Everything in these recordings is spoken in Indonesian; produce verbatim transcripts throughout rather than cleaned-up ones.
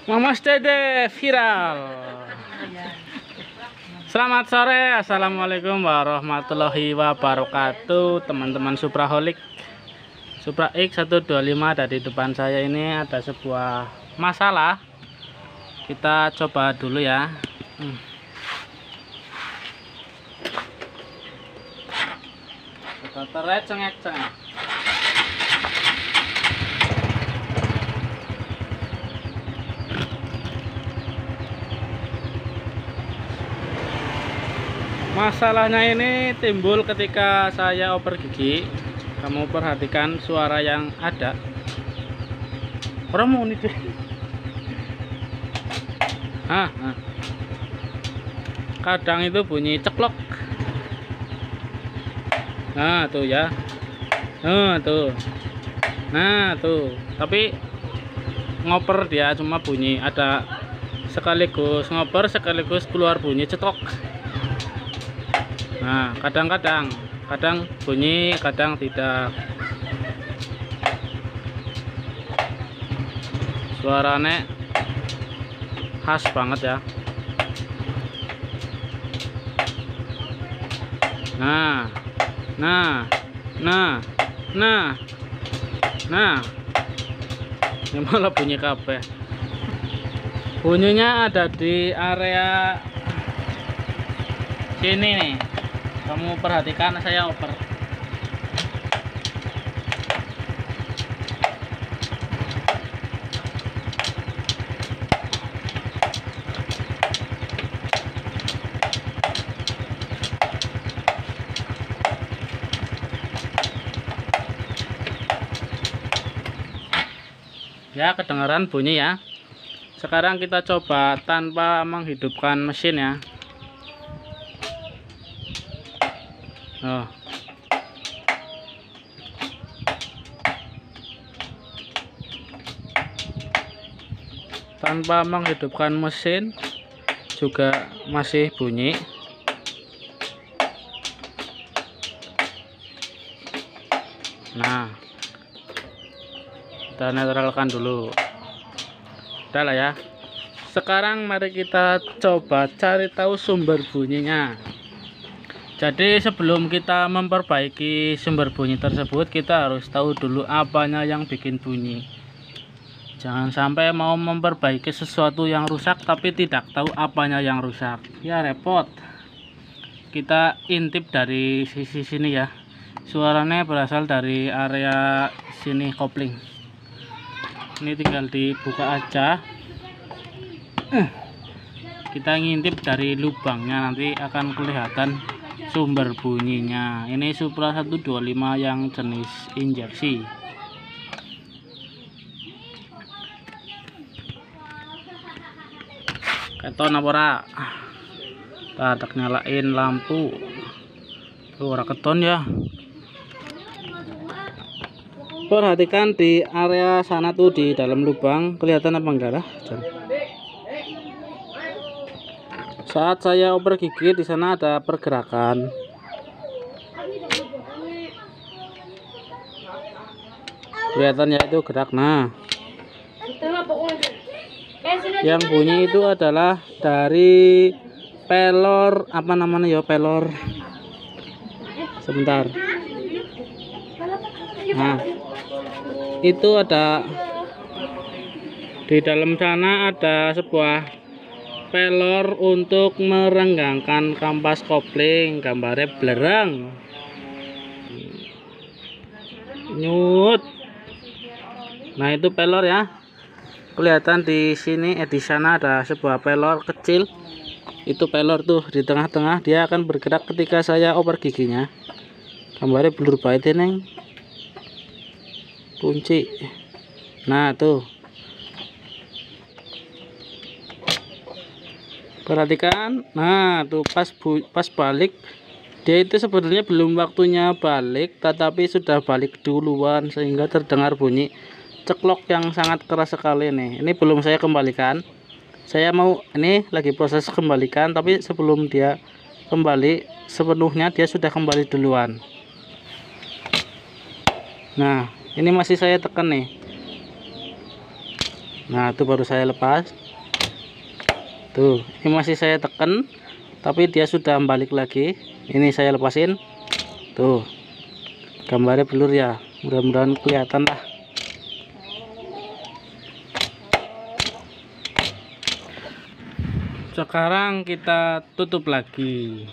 Mas Dede viral. Selamat sore, assalamualaikum warahmatullahi wabarakatuh, teman-teman Supraholik. Supra X seratus dua puluh lima ada di depan saya. Ini ada sebuah masalah. Kita coba dulu ya. Hmm. Kita teret cengek-cengek. Masalahnya ini timbul ketika saya oper gigi. Kamu perhatikan suara yang ada. Orang mau nih deh. Ah, ah. Kadang itu bunyi ceklok. Nah tuh ya. Nah tuh. Nah tuh. Tapi ngoper dia cuma bunyi. Ada sekaligus ngoper sekaligus keluar bunyi cetok. Nah, kadang-kadang, kadang bunyi, kadang tidak. Suaranya khas banget ya. Nah, nah, nah, nah, nah. Ini malah bunyi kabeh. Bunyinya ada di area sini nih. Kamu perhatikan saya oper. Ya, kedengaran bunyi ya. Sekarang kita coba tanpa menghidupkan mesin ya. Oh. Tanpa menghidupkan mesin juga masih bunyi. Nah, kita netralkan dulu. Udah lah ya. Sekarang mari kita coba cari tahu sumber bunyinya. Jadi sebelum kita memperbaiki sumber bunyi tersebut, kita harus tahu dulu apanya yang bikin bunyi. Jangan sampai mau memperbaiki sesuatu yang rusak tapi tidak tahu apanya yang rusak. Ya repot. Kita intip dari sisi sini ya. Suaranya berasal dari area sini kopling. Ini tinggal dibuka aja. Kita ngintip dari lubangnya, nanti akan kelihatan sumber bunyinya. Ini Supra seratus dua puluh lima yang jenis injeksi. Keton apa ora? Kita nyalain lampu. Tuh ora keton ya. Perhatikan di area sana tuh, di dalam lubang kelihatan apa enggak lah? Saat saya oper gigi di sana ada pergerakan. Kelihatan ya itu gerak. Nah, yang bunyi itu adalah dari pelor apa namanya ya, pelor. Sebentar. Nah, itu ada di dalam sana ada sebuah pelor untuk merenggangkan kampas kopling, gambarnya belerang nyut. Nah itu pelor ya, kelihatan di sini. Eh di sana ada sebuah pelor kecil. Itu pelor tuh di tengah-tengah, dia akan bergerak ketika saya oper giginya. Gambarnya blur baik neng kunci. Nah tuh, perhatikan. Nah tuh pas bu, pas balik dia itu sebenarnya belum waktunya balik, tetapi sudah balik duluan sehingga terdengar bunyi ceklok yang sangat keras sekali nih. Ini belum saya kembalikan. Saya mau ini lagi proses kembalikan, tapi sebelum dia kembali sepenuhnya dia sudah kembali duluan. Nah ini masih saya tekan nih. Nah itu baru saya lepas. Tuh ini masih saya tekan, tapi dia sudah balik lagi. Ini saya lepasin. Tuh gambarnya blur ya, mudah-mudahan kelihatan lah. Sekarang kita tutup lagi.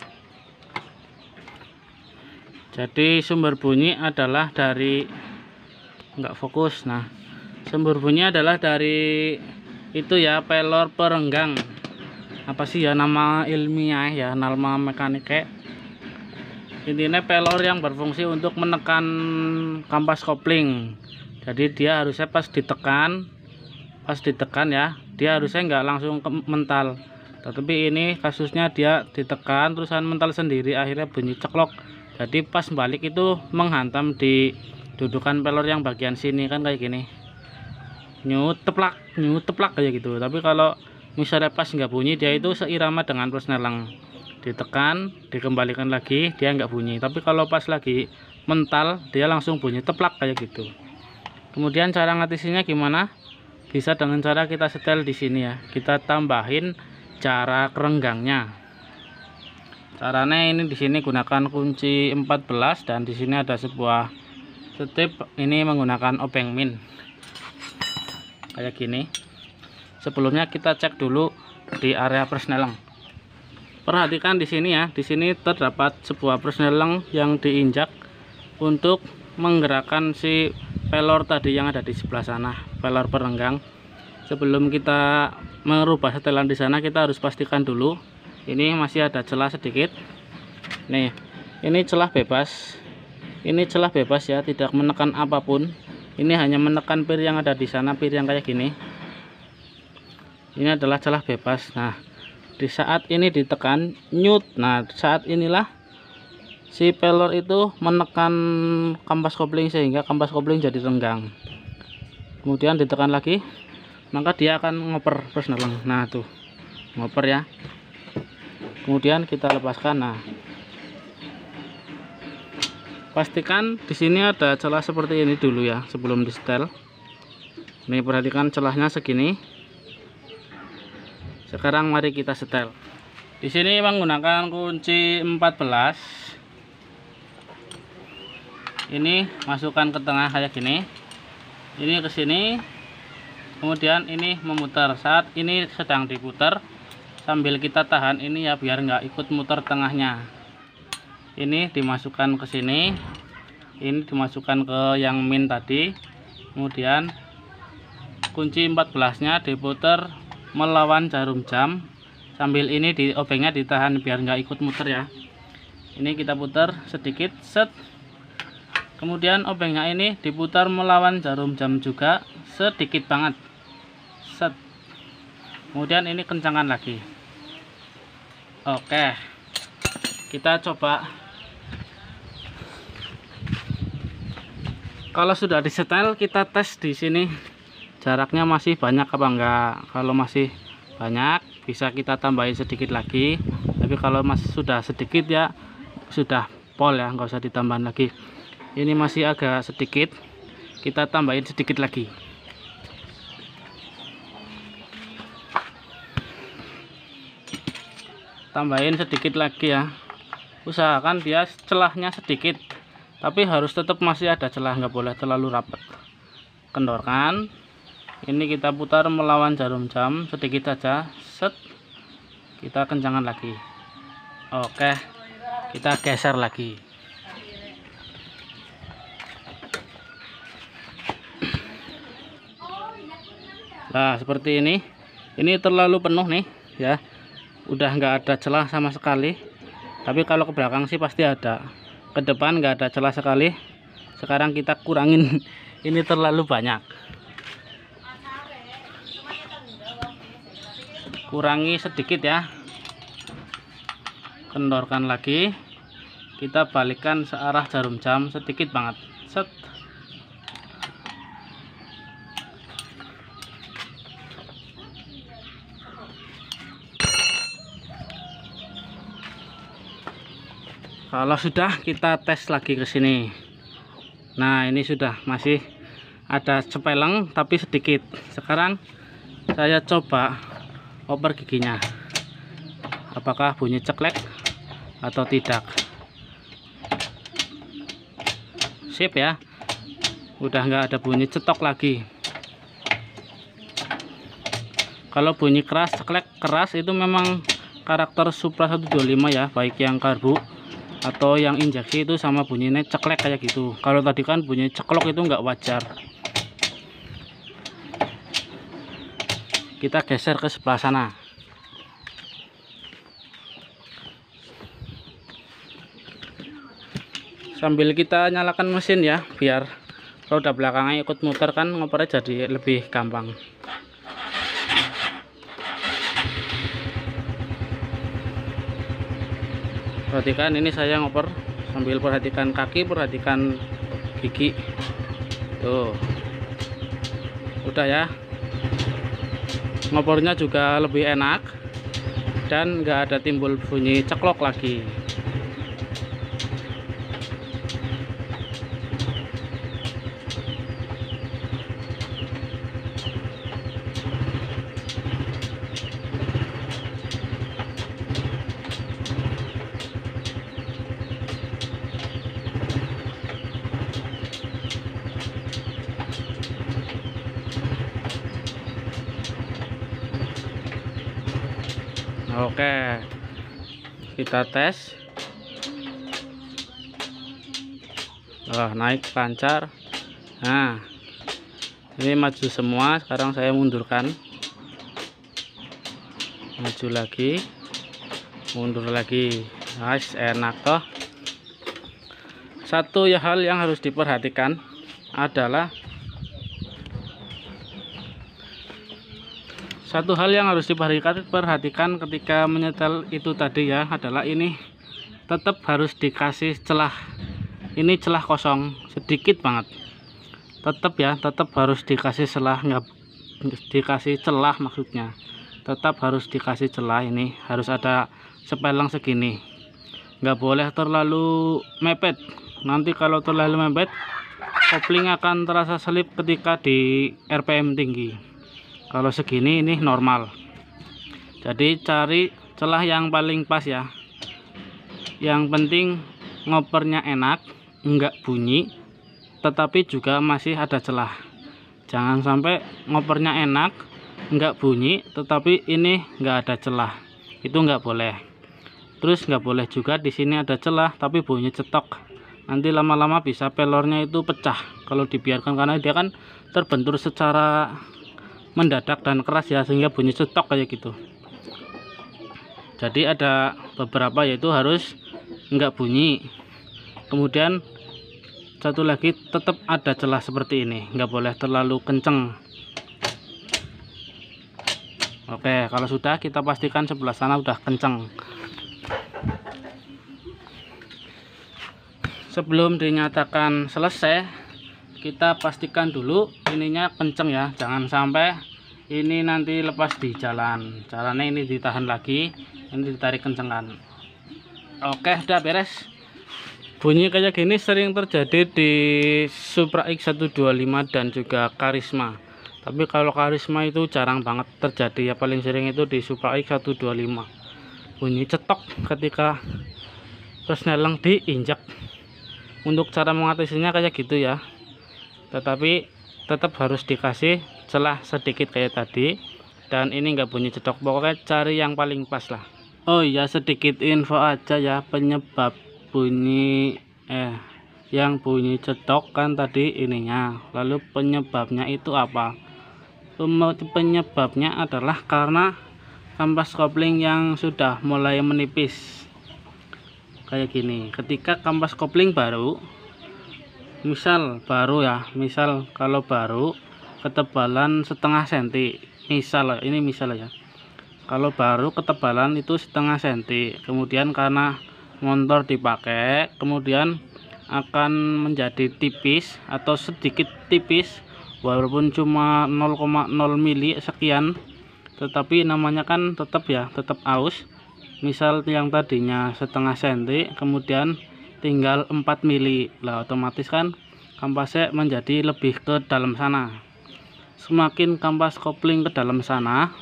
Jadi sumber bunyi adalah dari nggak fokus. Nah sumber bunyi adalah dari itu ya, pelor perenggang. Apa sih ya nama ilmiah ya, nama mekanik. Intinya pelor yang berfungsi untuk menekan kampas kopling. Jadi dia harusnya pas ditekan, pas ditekan ya, dia harusnya nggak langsung ke mental. Tetapi ini kasusnya dia ditekan terusan mental sendiri, akhirnya bunyi ceklok. Jadi pas balik itu menghantam di dudukan pelor yang bagian sini kan kayak gini, nyut teplak nyut teplak kayak gitu. Tapi kalau misalnya pas nggak bunyi, dia itu seirama dengan persneling, ditekan dikembalikan lagi dia nggak bunyi. Tapi kalau pas lagi mental dia langsung bunyi teplak kayak gitu. Kemudian cara ngatasinya gimana? Bisa dengan cara kita setel di sini ya, kita tambahin jarak renggangnya. Caranya ini di sini gunakan kunci empat belas dan di sini ada sebuah setip, ini menggunakan obeng min kayak gini. Sebelumnya kita cek dulu di area persneling. Perhatikan di sini ya, di sini terdapat sebuah persneling yang diinjak untuk menggerakkan si pelor tadi yang ada di sebelah sana, pelor perenggang. Sebelum kita merubah setelan di sana, kita harus pastikan dulu ini masih ada celah sedikit. Nih, ini celah bebas. Ini celah bebas ya, tidak menekan apapun. Ini hanya menekan pir yang ada di sana, pir yang kayak gini. Ini adalah celah bebas. Nah, di saat ini ditekan nyut. Nah, saat inilah si pelor itu menekan kampas kopling sehingga kampas kopling jadi renggang. Kemudian ditekan lagi, maka dia akan ngoper persneling. Nah, tuh ngoper ya. Kemudian kita lepaskan. Nah, pastikan di sini ada celah seperti ini dulu ya sebelum di setel. Nih perhatikan celahnya segini. Sekarang mari kita setel. Di sini menggunakan kunci empat belas. Ini masukkan ke tengah kayak gini. Ini ke sini. Kemudian ini memutar. Saat ini sedang diputar, sambil kita tahan ini ya biar nggak ikut muter tengahnya. Ini dimasukkan ke sini, ini dimasukkan ke yang min tadi. Kemudian kunci empat belas nya diputar melawan jarum jam, sambil ini di obengnya ditahan biar nggak ikut muter ya. Ini kita putar sedikit, set. Kemudian obengnya ini diputar melawan jarum jam juga sedikit banget, set. Kemudian ini kencangkan lagi. Oke, kita coba. Kalau sudah disetel, kita tes di sini jaraknya masih banyak apa enggak. Kalau masih banyak, bisa kita tambahin sedikit lagi. Tapi kalau masih sudah sedikit ya sudah pol ya, nggak usah ditambahin lagi. Ini masih agak sedikit, kita tambahin sedikit lagi. Tambahin sedikit lagi ya, usahakan dia celahnya sedikit, tapi harus tetap masih ada celah, nggak boleh terlalu rapat. Kendorkan, ini kita putar melawan jarum jam sedikit saja, set. Kita kencangkan lagi. Oke, kita geser lagi. Nah seperti ini, ini terlalu penuh nih ya, udah nggak ada celah sama sekali. Tapi kalau ke belakang sih pasti ada, ke depan nggak ada celah sekali. Sekarang kita kurangin, ini terlalu banyak, kurangi sedikit ya. Kendorkan lagi, kita balikkan searah jarum jam sedikit banget, set. Kalau sudah, kita tes lagi ke sini. Nah ini sudah masih ada cepeleng tapi sedikit. Sekarang saya coba oper giginya, apakah bunyi ceklek atau tidak. Sip ya, udah nggak ada bunyi cetok lagi. Kalau bunyi keras, ceklek keras itu memang karakter Supra seratus dua puluh lima ya, baik yang karbu atau yang injeksi itu sama bunyinya ceklek kayak gitu. Kalau tadi kan bunyi ceklok itu nggak wajar. Kita geser ke sebelah sana. Sambil kita nyalakan mesin ya, biar roda belakangnya ikut muter, kan ngopernya jadi lebih gampang. Perhatikan ini saya ngoper sambil perhatikan kaki, perhatikan gigi. Tuh. Udah ya. Ngopornya juga lebih enak dan nggak ada timbul bunyi ceklok lagi. Oke, kita tes. Oh, naik lancar. Nah, ini maju semua. Sekarang saya mundurkan, maju lagi, mundur lagi. Nice, enak toh. Satu ya hal yang harus diperhatikan adalah Satu hal yang harus diperhatikan ketika menyetel itu tadi ya, adalah ini tetap harus dikasih celah. Ini celah kosong sedikit banget. Tetap ya, tetap harus dikasih celah, nggak dikasih celah maksudnya. Tetap harus dikasih celah, ini harus ada sepeleng segini. Nggak boleh terlalu mepet. Nanti kalau terlalu mepet, kopling akan terasa selip ketika di R P M tinggi. Kalau segini ini normal. Jadi cari celah yang paling pas ya. Yang penting ngopernya enak, enggak bunyi, tetapi juga masih ada celah. Jangan sampai ngopernya enak, enggak bunyi, tetapi ini enggak ada celah. Itu enggak boleh. Terus enggak boleh juga di sini ada celah tapi bunyi cetok. Nanti lama-lama bisa pelornya itu pecah kalau dibiarkan, karena dia kan terbentur secara mendadak dan keras ya, sehingga bunyi cetok kayak gitu. Jadi ada beberapa yaitu harus enggak bunyi, kemudian satu lagi tetap ada celah seperti ini, enggak boleh terlalu kenceng. Oke, kalau sudah kita pastikan sebelah sana udah kenceng. Sebelum dinyatakan selesai, kita pastikan dulu ininya kenceng ya, jangan sampai ini nanti lepas di jalan. Caranya ini ditahan lagi, ini ditarik kencengkan. Oke, udah beres. Bunyi kayak gini sering terjadi di Supra X seratus dua puluh lima dan juga Karisma. Tapi kalau Karisma itu jarang banget terjadi ya, paling sering itu di Supra X seratus dua puluh lima. Bunyi cetok ketika persneleng diinjak. Untuk cara mengatasinya kayak gitu ya. Tetapi tetap harus dikasih celah sedikit kayak tadi, dan ini enggak bunyi cetok. Pokoknya cari yang paling pas lah. Oh iya, sedikit info aja ya, penyebab bunyi eh yang bunyi cetok kan tadi ininya. Lalu penyebabnya itu apa? Penyebabnya adalah karena kampas kopling yang sudah mulai menipis kayak gini. Ketika kampas kopling baru, misal baru ya, misal kalau baru ketebalan setengah senti, misal ini misal ya, kalau baru ketebalan itu setengah senti, kemudian karena motor dipakai, kemudian akan menjadi tipis atau sedikit tipis, walaupun cuma nol koma nol mili sekian, tetapi namanya kan tetap ya, tetap aus. Misal yang tadinya setengah senti kemudian tinggal empat mili lah, otomatis kan kampasnya menjadi lebih ke dalam sana. Semakin kampas kopling ke dalam sana,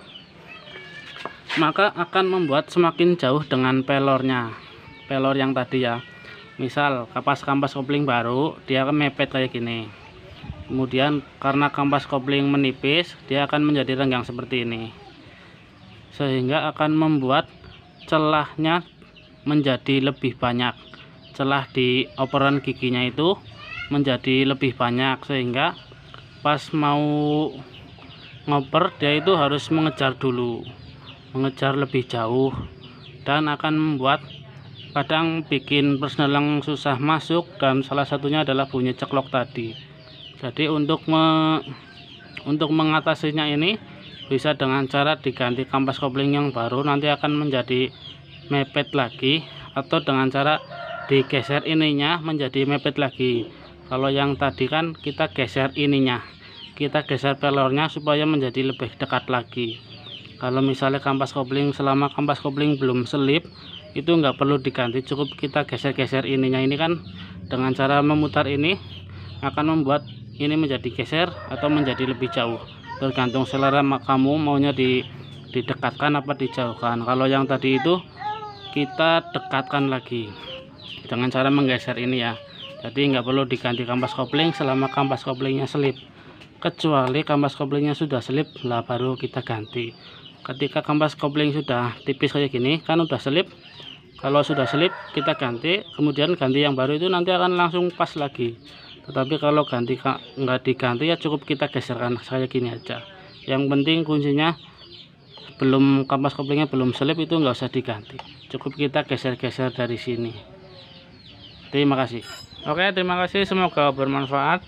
maka akan membuat semakin jauh dengan pelornya, pelor yang tadi ya. Misal kampas-kampas kopling baru, dia akan mepet kayak gini. Kemudian karena kampas kopling menipis, dia akan menjadi renggang seperti ini, sehingga akan membuat celahnya menjadi lebih banyak. Celah di operan giginya itu menjadi lebih banyak, sehingga pas mau ngoper dia itu harus mengejar dulu, mengejar lebih jauh, dan akan membuat kadang bikin persneling susah masuk, dan salah satunya adalah bunyi ceklok tadi. Jadi untuk me, untuk mengatasinya ini bisa dengan cara diganti kampas kopling yang baru, nanti akan menjadi mepet lagi, atau dengan cara digeser ininya menjadi mepet lagi. Kalau yang tadi kan kita geser ininya, kita geser pelornya supaya menjadi lebih dekat lagi. Kalau misalnya kampas kopling, selama kampas kopling belum selip, itu nggak perlu diganti, cukup kita geser-geser ininya. Ini kan dengan cara memutar ini akan membuat ini menjadi geser atau menjadi lebih jauh, tergantung selera kamu maunya di, didekatkan apa dijauhkan. Kalau yang tadi itu kita dekatkan lagi dengan cara menggeser ini ya. Jadi nggak perlu diganti kampas kopling selama kampas koplingnya selip, kecuali kampas koplingnya sudah selip lah baru kita ganti. Ketika kampas kopling sudah tipis kayak gini kan udah selip, kalau sudah selip kita ganti, kemudian ganti yang baru itu nanti akan langsung pas lagi. Tetapi kalau ganti nggak diganti ya cukup kita geserkan kayak gini aja. Yang penting kuncinya belum kampas koplingnya belum selip itu nggak usah diganti, cukup kita geser-geser dari sini. Terima kasih. Oke, terima kasih, semoga bermanfaat.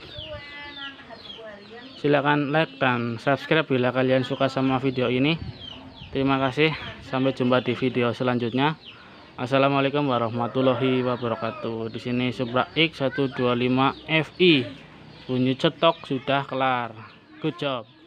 Silahkan like dan subscribe bila kalian suka sama video ini. Terima kasih, sampai jumpa di video selanjutnya. Assalamualaikum warahmatullahi wabarakatuh. Di sini Supra X seratus dua puluh lima F I, bunyi cetok sudah kelar. Good job.